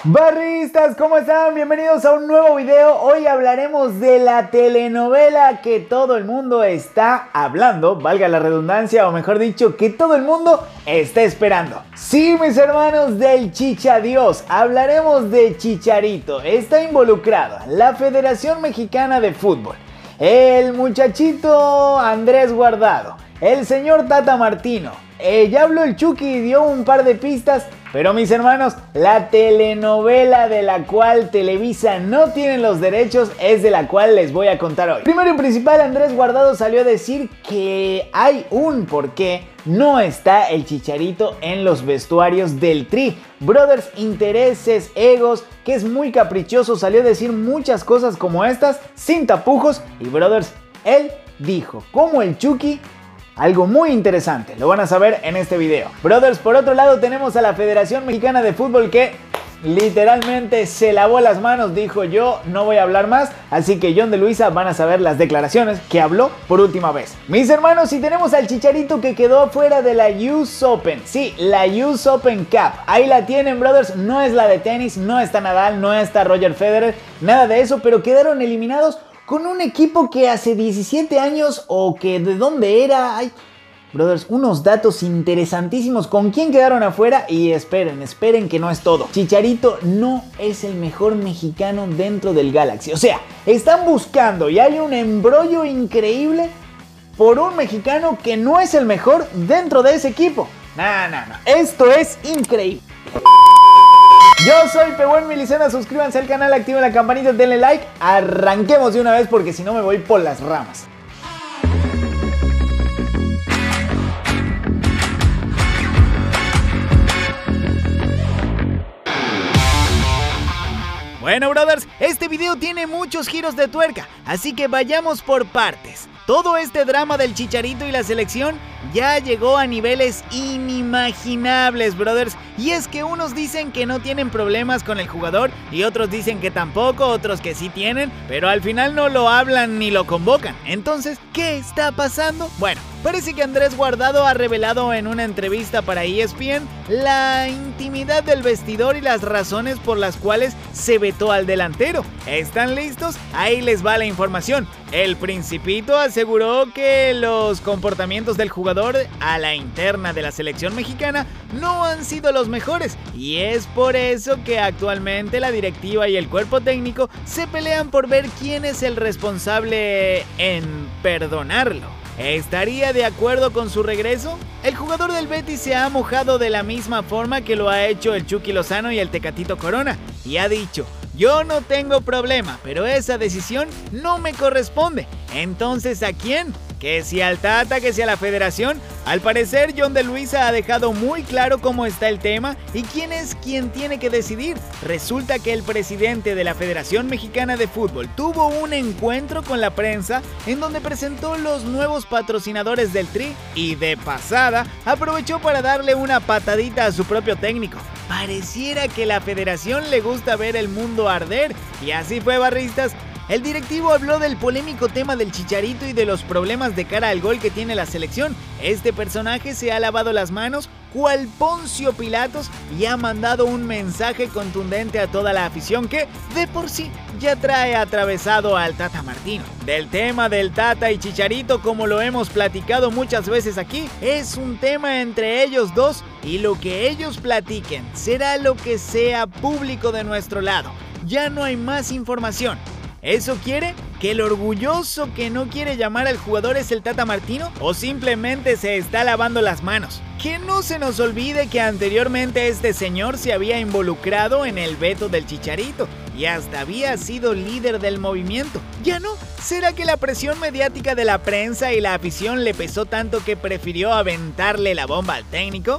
Barristas, ¿cómo están? Bienvenidos a un nuevo video. Hoy hablaremos de la telenovela que todo el mundo está hablando, valga la redundancia, o mejor dicho, que todo el mundo está esperando. Sí, mis hermanos, del Chichadios. Hablaremos de Chicharito. Está involucrado la Federación Mexicana de Fútbol, el muchachito Andrés Guardado, el señor Tata Martino. Ya habló el Chucky y dio un par de pistas. Pero mis hermanos, la telenovela de la cual Televisa no tiene los derechos es de la cual les voy a contar hoy. Primero y principal, Andrés Guardado salió a decir que hay un porqué no está el Chicharito en los vestuarios del Tri. Brothers, intereses, egos, que es muy caprichoso, salió a decir muchas cosas como estas, sin tapujos. Y Brothers, él dijo, como el Chucky, algo muy interesante, lo van a saber en este video. Brothers, por otro lado tenemos a la Federación Mexicana de Fútbol que literalmente se lavó las manos, dijo yo no voy a hablar más, así que John de Luisa van a saber las declaraciones que habló por última vez. Mis hermanos, y tenemos al Chicharito que quedó fuera de la US Open, sí, la US Open Cup, ahí la tienen, brothers, no es la de tenis, no está Nadal, no está Roger Federer, nada de eso, pero quedaron eliminados con un equipo que hace 17 años o que de dónde era. Ay, brothers, unos datos interesantísimos. ¿Con quién quedaron afuera? Y esperen que no es todo. Chicharito no es el mejor mexicano dentro del Galaxy. O sea, están buscando y hay un embrollo increíble por un mexicano que no es el mejor dentro de ese equipo. No. Esto es increíble. Yo soy Pehuen Milicena, suscríbanse al canal, activen la campanita, denle like. Arranquemos de una vez porque si no me voy por las ramas. Bueno, brothers, este video tiene muchos giros de tuerca, así que vayamos por partes. Todo este drama del Chicharito y la selección ya llegó a niveles inimaginables, brothers. Y es que unos dicen que no tienen problemas con el jugador y otros dicen que tampoco, otros que sí tienen, pero al final no lo hablan ni lo convocan. Entonces, ¿qué está pasando? Bueno, parece que Andrés Guardado ha revelado en una entrevista para ESPN la intimidad del vestidor y las razones por las cuales se vetó al delantero. ¿Están listos? Ahí les va la información. El Principito aseguró que los comportamientos del jugador a la interna de la selección mexicana no han sido los mejores y es por eso que actualmente la directiva y el cuerpo técnico se pelean por ver quién es el responsable en perdonarlo. ¿Estaría de acuerdo con su regreso? El jugador del Betis se ha mojado de la misma forma que lo ha hecho el Chucky Lozano y el Tecatito Corona y ha dicho: yo no tengo problema, pero esa decisión no me corresponde. Entonces, ¿a quién? Que si al Tata, que si a la Federación. Al parecer, John de Luisa ha dejado muy claro cómo está el tema y quién es quien tiene que decidir. Resulta que el presidente de la Federación Mexicana de Fútbol tuvo un encuentro con la prensa en donde presentó los nuevos patrocinadores del Tri y de pasada aprovechó para darle una patadita a su propio técnico. Pareciera que la Federación le gusta ver el mundo arder y así fue, barristas. El directivo habló del polémico tema del Chicharito y de los problemas de cara al gol que tiene la selección. Este personaje se ha lavado las manos cual Poncio Pilatos y ha mandado un mensaje contundente a toda la afición que, de por sí, ya trae atravesado al Tata Martino. Del tema del Tata y Chicharito, como lo hemos platicado muchas veces aquí, es un tema entre ellos dos y lo que ellos platiquen será lo que sea público de nuestro lado. Ya no hay más información. ¿Eso quiere que el orgulloso que no quiere llamar al jugador es el Tata Martino? ¿O simplemente se está lavando las manos? Que no se nos olvide que anteriormente este señor se había involucrado en el veto del Chicharito y hasta había sido líder del movimiento. ¿Ya no? ¿Será que la presión mediática de la prensa y la afición le pesó tanto que prefirió aventarle la bomba al técnico?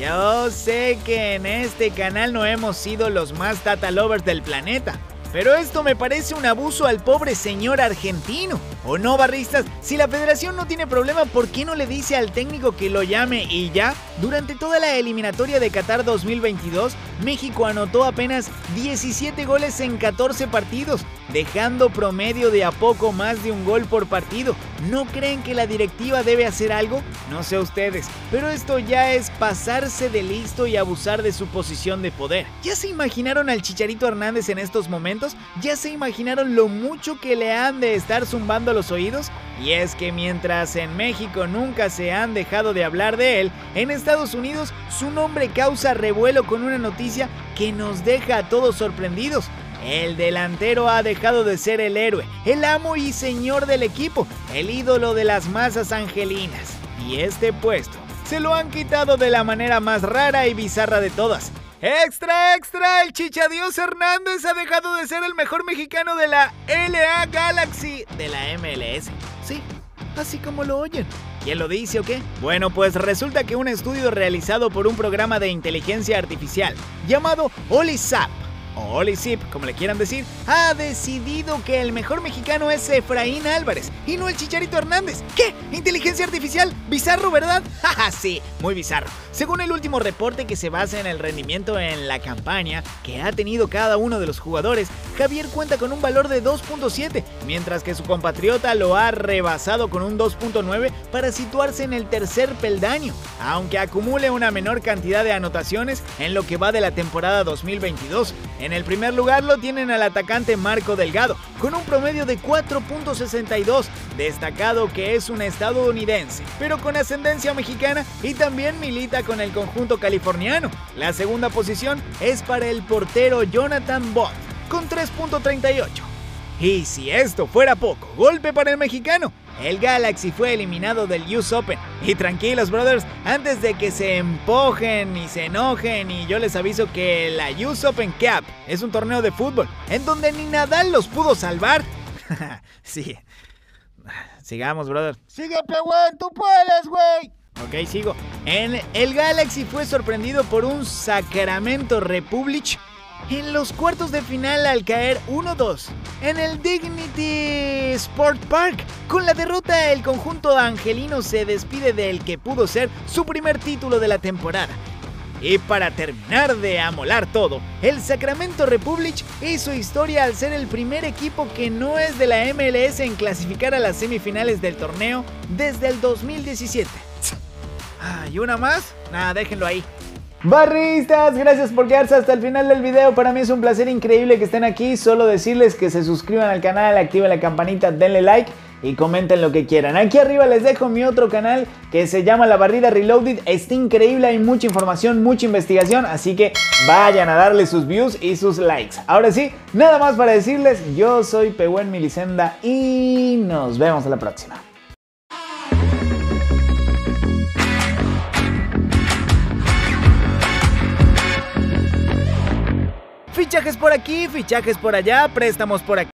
Yo sé que en este canal no hemos sido los más Tata lovers del planeta, pero esto me parece un abuso al pobre señor argentino. ¿O no, barristas? Si la federación no tiene problema, ¿por qué no le dice al técnico que lo llame y ya? Durante toda la eliminatoria de Qatar 2022, México anotó apenas 17 goles en 14 partidos, dejando promedio de a poco más de un gol por partido. ¿No creen que la directiva debe hacer algo? No sé ustedes, pero esto ya es pasarse de listo y abusar de su posición de poder. ¿Ya se imaginaron al Chicharito Hernández en estos momentos? ¿Ya se imaginaron lo mucho que le han de estar zumbando los oídos? Y es que mientras en México nunca se han dejado de hablar de él, en Estados Unidos su nombre causa revuelo con una noticia que nos deja a todos sorprendidos. El delantero ha dejado de ser el héroe, el amo y señor del equipo, el ídolo de las masas angelinas. Y este puesto se lo han quitado de la manera más rara y bizarra de todas. ¡Extra, extra! El Chichadios Hernández ha dejado de ser el mejor mexicano de la LA Galaxy de la MLS. Sí, así como lo oyen. ¿Quién lo dice o qué? Bueno, pues resulta que un estudio realizado por un programa de inteligencia artificial llamado OliZap, o OliZip, como le quieran decir, ha decidido que el mejor mexicano es Efraín Álvarez y no el Chicharito Hernández. ¿Qué? ¿Inteligencia artificial? Bizarro, ¿verdad? Jaja, sí, muy bizarro. Según el último reporte que se basa en el rendimiento en la campaña que ha tenido cada uno de los jugadores, Javier cuenta con un valor de 2.7, mientras que su compatriota lo ha rebasado con un 2.9 para situarse en el tercer peldaño, aunque acumule una menor cantidad de anotaciones en lo que va de la temporada 2022. En el primer lugar lo tienen al atacante Marco Delgado, con un promedio de 4.62, destacado que es un estadounidense, pero con ascendencia mexicana y también milita con el conjunto californiano. La segunda posición es para el portero Jonathan Bond, con 3.38. Y si esto fuera poco, golpe para el mexicano. El Galaxy fue eliminado del US Open. Y tranquilos, brothers, antes de que se empujen y se enojen, y yo les aviso que la US Open Cup es un torneo de fútbol en donde ni Nadal los pudo salvar. Sí. Sigamos, brother. Sigue, güey, tú puedes, güey. Ok, sigo. El Galaxy fue sorprendido por un Sacramento Republic en los cuartos de final al caer 1-2 en el Dignity Sport Park. Con la derrota, el conjunto angelino se despide del que pudo ser su primer título de la temporada. Y para terminar de amolar todo, el Sacramento Republic hizo historia al ser el primer equipo que no es de la MLS en clasificar a las semifinales del torneo desde el 2017. ¿Y una más? Nada, déjenlo ahí. Barristas, gracias por quedarse hasta el final del video. Para mí es un placer increíble que estén aquí. Solo decirles que se suscriban al canal, activen la campanita, denle like y comenten lo que quieran. Aquí arriba les dejo mi otro canal que se llama La Barrida Reloaded. Está increíble, hay mucha información, mucha investigación, así que vayan a darle sus views y sus likes. Ahora sí, nada más para decirles, yo soy Pehuen Milicenda y nos vemos a la próxima. Fichajes por aquí, fichajes por allá, préstamos por aquí.